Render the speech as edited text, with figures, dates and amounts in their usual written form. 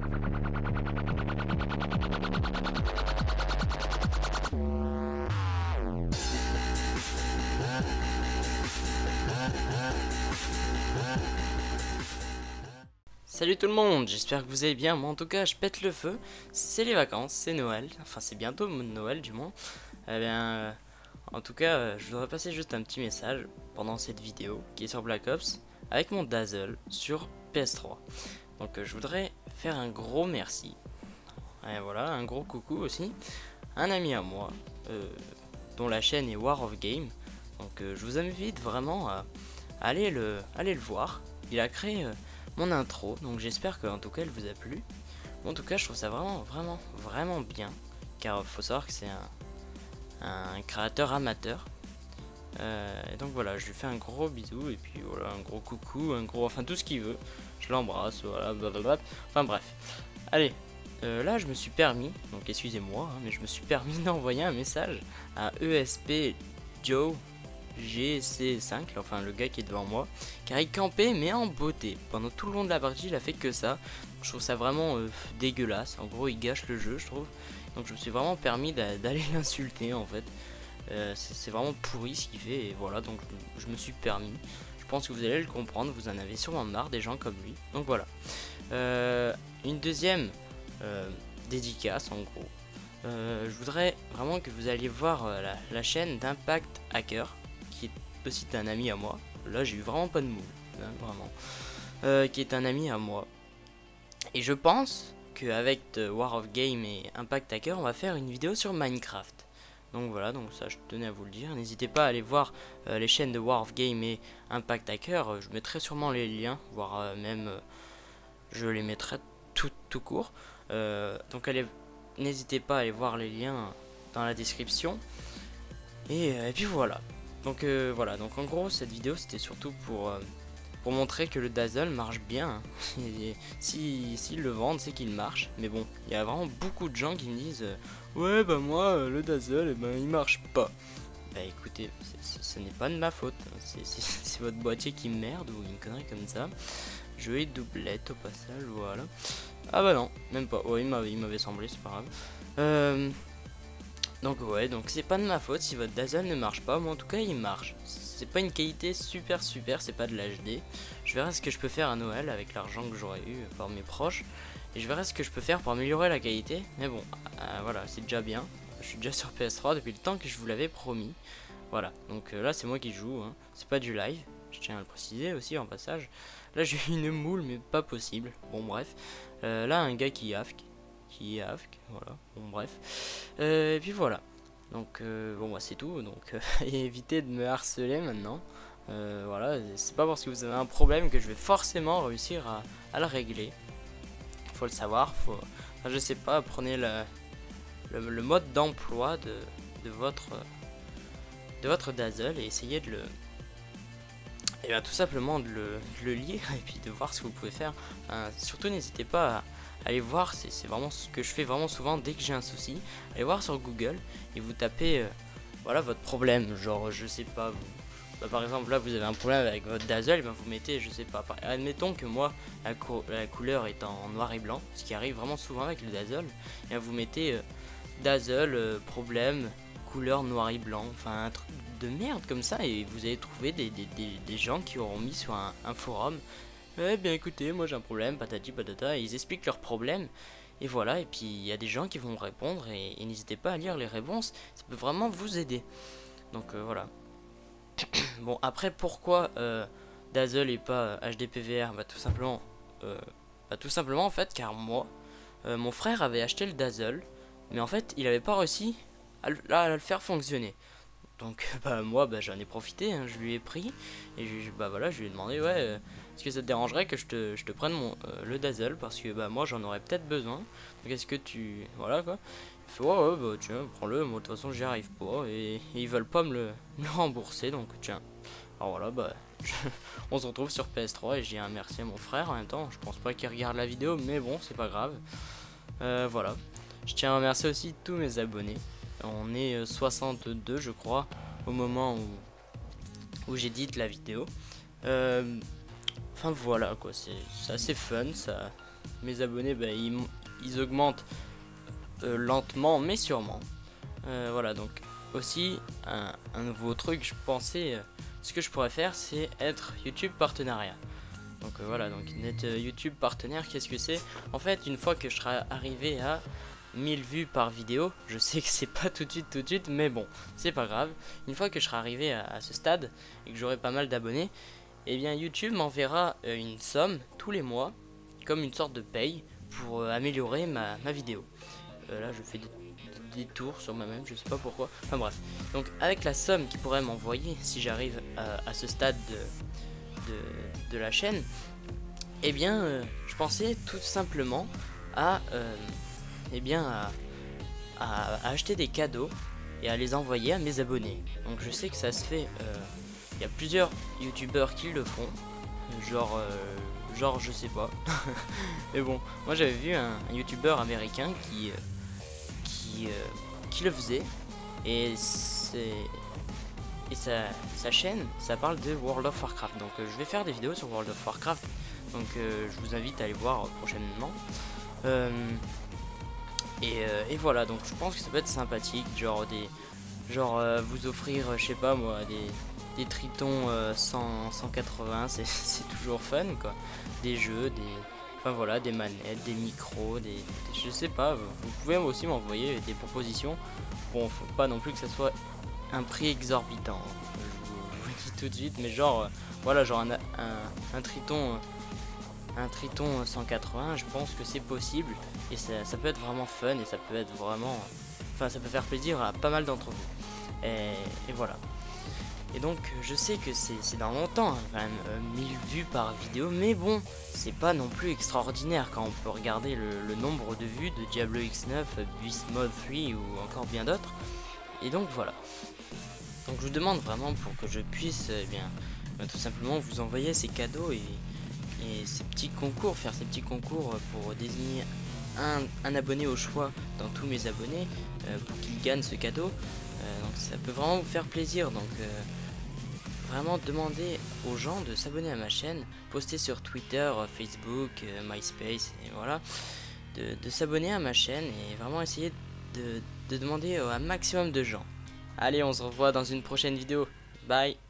Salut tout le monde, j'espère que vous allez bien. Moi en tout cas je pète le feu. C'est les vacances, c'est Noël, enfin c'est bientôt Noël du moins. Eh bien en tout cas je voudrais passer juste un petit message pendant cette vidéo qui est sur Black Ops avec mon Dazzle sur PS3. Donc je voudrais faire un gros merci. Et voilà, un gros coucou aussi. Un ami à moi dont la chaîne est War of Game. Donc je vous invite vraiment à aller le voir. Il a créé mon intro, donc j'espère que en tout cas elle vous a plu. Bon, en tout cas je trouve ça vraiment bien, car faut savoir que c'est un créateur amateur. Et donc voilà, je lui fais un gros bisou et puis voilà, un gros coucou, un gros, enfin tout ce qu'il veut. Je l'embrasse, voilà, blablabla. Enfin bref. Allez, là je me suis permis, donc excusez-moi, hein, mais je me suis permis d'envoyer un message à ESP Joe GC5, enfin le gars qui est devant moi, car il campait mais en beauté. Pendant tout le long de la partie il a fait que ça. Je trouve ça vraiment dégueulasse. En gros il gâche le jeu je trouve. Donc je me suis vraiment permis d'aller l'insulter en fait. C'est vraiment pourri ce qu'il fait et voilà, donc je me suis permis. Je pense que vous allez le comprendre, vous en avez sûrement marre des gens comme lui. Donc voilà. Une deuxième dédicace en gros. Je voudrais vraiment que vous alliez voir la chaîne d'Impact Hacker, qui est aussi un ami à moi. Là j'ai eu vraiment pas de mots, hein, vraiment. Qui est un ami à moi. Et je pense qu'avec War of Game et Impact Hacker, on va faire une vidéo sur Minecraft. Donc voilà, donc ça je tenais à vous le dire. N'hésitez pas à aller voir les chaînes de War of Game et Impact Hacker. Je mettrai sûrement les liens, voire même je les mettrai tout court. Donc n'hésitez pas à aller voir les liens dans la description. Et puis voilà. Donc voilà, donc en gros cette vidéo c'était surtout pour montrer que le Dazzle marche bien. S'ils le vendent, c'est qu'il marche. Mais bon, il y a vraiment beaucoup de gens qui me disent ouais bah moi le Dazzle, eh ben, il marche pas. Bah écoutez, ce n'est pas de ma faute. C'est votre boîtier qui merde ou une connerie comme ça. Je vais doublette au passage, voilà. Ah bah non, même pas. Ouais, il m'avait semblé, c'est pas grave. Donc ouais, donc c'est pas de ma faute si votre Dazzle ne marche pas, mais en tout cas il marche. C'est pas une qualité super, c'est pas de l'HD. Je verrai ce que je peux faire à Noël avec l'argent que j'aurais eu par mes proches. Et je verrai ce que je peux faire pour améliorer la qualité. Mais bon, voilà, c'est déjà bien. Je suis déjà sur PS3 depuis le temps que je vous l'avais promis. Voilà, donc là c'est moi qui joue, hein. C'est pas du live, je tiens à le préciser aussi en passage. Là j'ai une moule mais pas possible, bon bref. Là un gars qui AFK, voilà, bon bref. Et puis voilà, donc bon bah c'est tout, donc évitez de me harceler maintenant. Voilà, c'est pas parce que vous avez un problème que je vais forcément réussir à le régler. Faut le savoir, enfin, je sais pas, prenez le mode d'emploi de votre Dazzle et essayez de le... Et bien tout simplement de le lire et puis de voir ce que vous pouvez faire. Surtout n'hésitez pas à aller voir, c'est vraiment ce que je fais vraiment souvent dès que j'ai un souci. Allez voir sur Google et vous tapez voilà votre problème, genre je sais pas, par exemple là vous avez un problème avec votre Dazzle, et ben vous mettez, je sais pas, admettons que moi la couleur est en noir et blanc, ce qui arrive vraiment souvent avec le Dazzle, et bien vous mettez Dazzle problème couleur noir et blanc, enfin un truc de merde comme ça, et vous allez trouver des gens qui auront mis sur un forum. Eh bien écoutez, moi j'ai un problème, patati patata, et ils expliquent leurs problèmes, et voilà, et puis il y a des gens qui vont répondre, et n'hésitez pas à lire les réponses, ça peut vraiment vous aider. Donc voilà. Bon, après pourquoi Dazzle et pas HDPVR, bah tout simplement en fait, car moi, mon frère avait acheté le Dazzle, mais en fait il avait pas réussi à le faire fonctionner. Donc bah moi bah, j'en ai profité, hein, je lui ai pris et bah voilà, je lui ai demandé ouais est-ce que ça te dérangerait que je te prenne le Dazzle parce que bah moi j'en aurais peut-être besoin. Donc est-ce que tu voilà quoi. Il fait ouais bah tiens prends-le, moi de toute façon j'y arrive pas et ils veulent pas me le rembourser donc tiens. Alors voilà bah on se retrouve sur PS3 et j'ai un merci à mon frère en même temps. Je pense pas qu'il regarde la vidéo mais bon c'est pas grave. Voilà. Je tiens à remercier aussi tous mes abonnés. On est 62 je crois au moment où j'édite la vidéo. Enfin voilà quoi, c'est assez fun, mes abonnés, bah, ils augmentent lentement mais sûrement. Voilà, donc aussi un nouveau truc, je pensais, ce que je pourrais faire, c'est être YouTube partenariat. Donc voilà, donc être YouTube partenaire, qu'est-ce que c'est? En fait, une fois que je serai arrivé à 1000 vues par vidéo, je sais que c'est pas tout de suite, mais bon, c'est pas grave. Une fois que je serai arrivé à ce stade et que j'aurai pas mal d'abonnés, eh bien YouTube m'enverra une somme tous les mois, comme une sorte de paye, pour améliorer ma vidéo. Là, je fais des tours sur moi-même, je sais pas pourquoi. Enfin bref. Donc avec la somme qu'il pourrait m'envoyer si j'arrive à ce stade de la chaîne, eh bien je pensais tout simplement à acheter des cadeaux et à les envoyer à mes abonnés. Donc je sais que ça se fait, il y a plusieurs youtubeurs qui le font, genre je sais pas. Mais bon, moi j'avais vu un youtubeur américain qui le faisait, et sa chaîne, ça parle de World of Warcraft. Donc je vais faire des vidéos sur World of Warcraft, donc je vous invite à aller voir prochainement. Et voilà, donc je pense que ça peut être sympathique, genre vous offrir, je sais pas moi, des tritons 180, c'est toujours fun quoi. Des jeux, enfin voilà, des manettes, des micros, je sais pas, vous pouvez aussi m'envoyer des propositions. Bon, faut pas non plus que ça soit un prix exorbitant, je vous le dis tout de suite, mais genre voilà, genre un triton 180, je pense que c'est possible, et ça peut être vraiment fun, et ça peut être vraiment, enfin ça peut faire plaisir à pas mal d'entre vous, et voilà. Et donc je sais que c'est dans longtemps, hein, quand même 1000 vues par vidéo, mais bon, c'est pas non plus extraordinaire quand on peut regarder le nombre de vues de Diablo X9, Beast Mode 3 ou encore bien d'autres. Et donc voilà. Donc je vous demande vraiment, pour que je puisse tout simplement vous envoyer ces cadeaux et ces petits concours, faire ces petits concours pour désigner un abonné au choix dans tous mes abonnés, pour qu'il gagne ce cadeau. Donc ça peut vraiment vous faire plaisir, donc vraiment demander aux gens de s'abonner à ma chaîne, poster sur Twitter, Facebook, MySpace, et voilà, de s'abonner à ma chaîne, et vraiment essayer de demander à un maximum de gens. Allez, on se revoit dans une prochaine vidéo, bye.